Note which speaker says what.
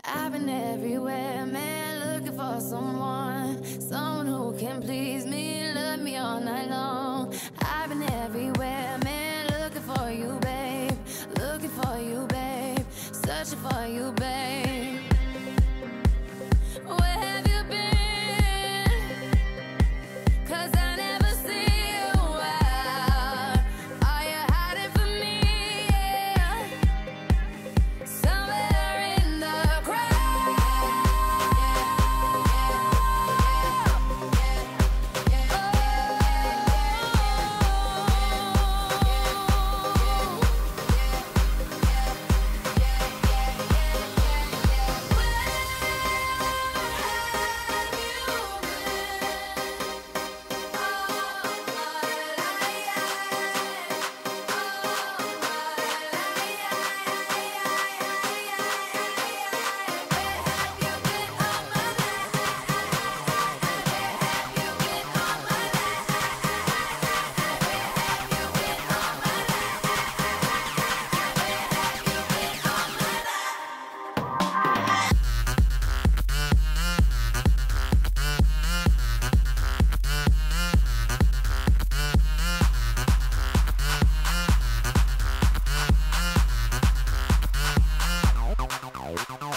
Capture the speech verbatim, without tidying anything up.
Speaker 1: I've been everywhere, man, looking for someone, someone who can please me, love me all night long. I've been everywhere, man, looking for you, babe, looking for you, babe, searching for you, babe. Where have you been? 'Cause I never see you out. Are you hiding from me? Yeah. Somewhere in the crowd.
Speaker 2: Wow.